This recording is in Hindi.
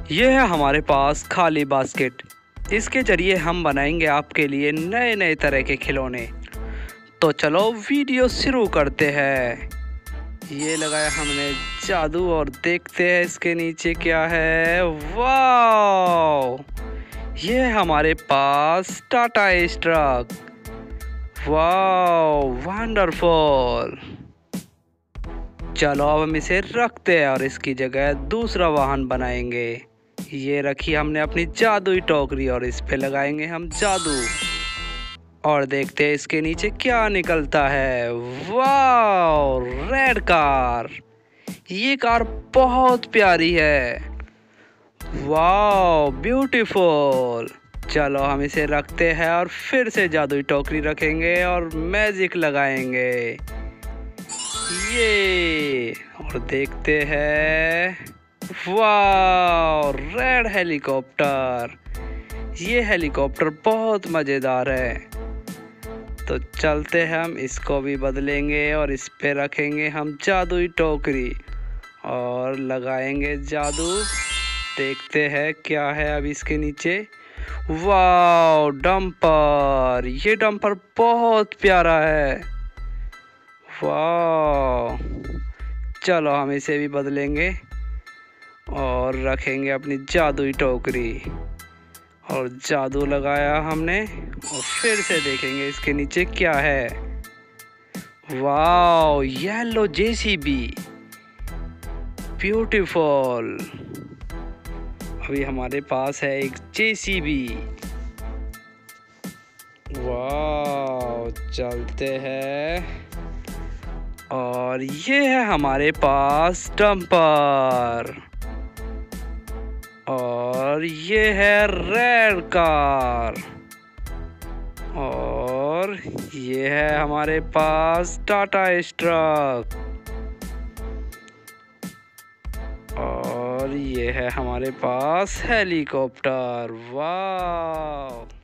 ये है हमारे पास खाली बास्केट। इसके ज़रिए हम बनाएंगे आपके लिए नए नए तरह के खिलौने। तो चलो वीडियो शुरू करते हैं। ये लगाया हमने जादू और देखते हैं इसके नीचे क्या है। वाओ! ये है हमारे पास Tata ace truck. Wow, wonderful! चलो अब हम इसे रखते हैं और इसकी जगह दूसरा वाहन बनाएंगे। ये रखी हमने अपनी जादुई टोकरी और इस पे लगाएंगे हम जादू और देखते हैं इसके नीचे क्या निकलता है। वाओ! Red car. ये कार बहुत प्यारी है। Wow, beautiful! चलो हम इसे रखते हैं और फिर से जादुई टोकरी रखेंगे और मैजिक लगाएंगे। ये और देखते हैं। वाओ! Red helicopter. ये हेलीकॉप्टर बहुत मज़ेदार है। तो चलते हैं, हम इसको भी बदलेंगे और इस पे रखेंगे हम जादुई टोकरी और लगाएंगे जादू। देखते हैं क्या है अब इसके नीचे। Wow, dumper. ये डंपर बहुत प्यारा है। वाह! चलो हम इसे भी बदलेंगे और रखेंगे अपनी जादुई टोकरी और जादू लगाया हमने और फिर से देखेंगे इसके नीचे क्या है। वाह! Yellow JCB, beautiful. अभी हमारे पास है एक जेसीबी। वाह! चलते हैं और ये है हमारे पास डंपर और ये है रेड कार और ये है हमारे पास टाटा एस ट्रक और ये है हमारे पास हेलीकॉप्टर। वाह!